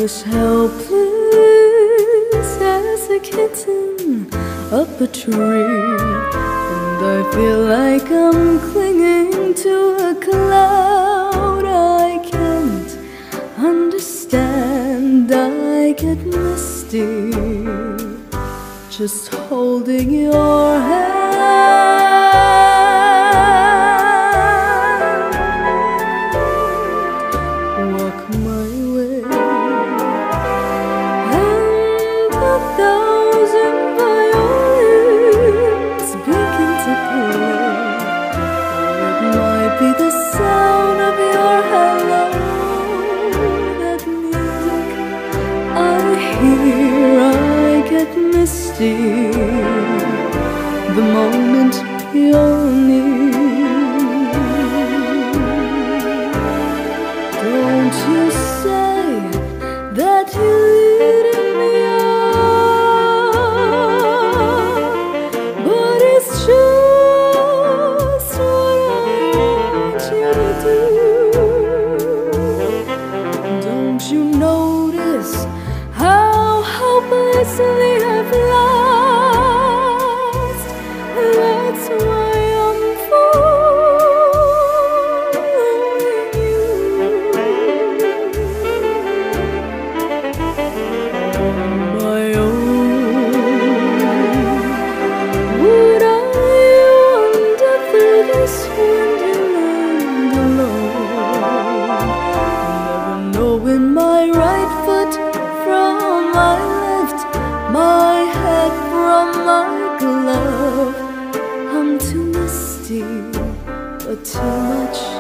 as helpless as a kitten up a tree, and I feel like I'm clinging to a cloud. I can't understand, I get misty just holding your hand. Walk my way, and 1,000 violins begin to play. Or it might be the sound of your hello, that music I hear. I get misty the moment you're near. Don't you say that you're leading me on, but it's just what I want you to do. Don't you notice how hopelessly I've lost? That's why I'm following you. My own, would I wander through this wonderland alone, never knowing my right foot from my left, my head from my glove? I'm too misty, but too much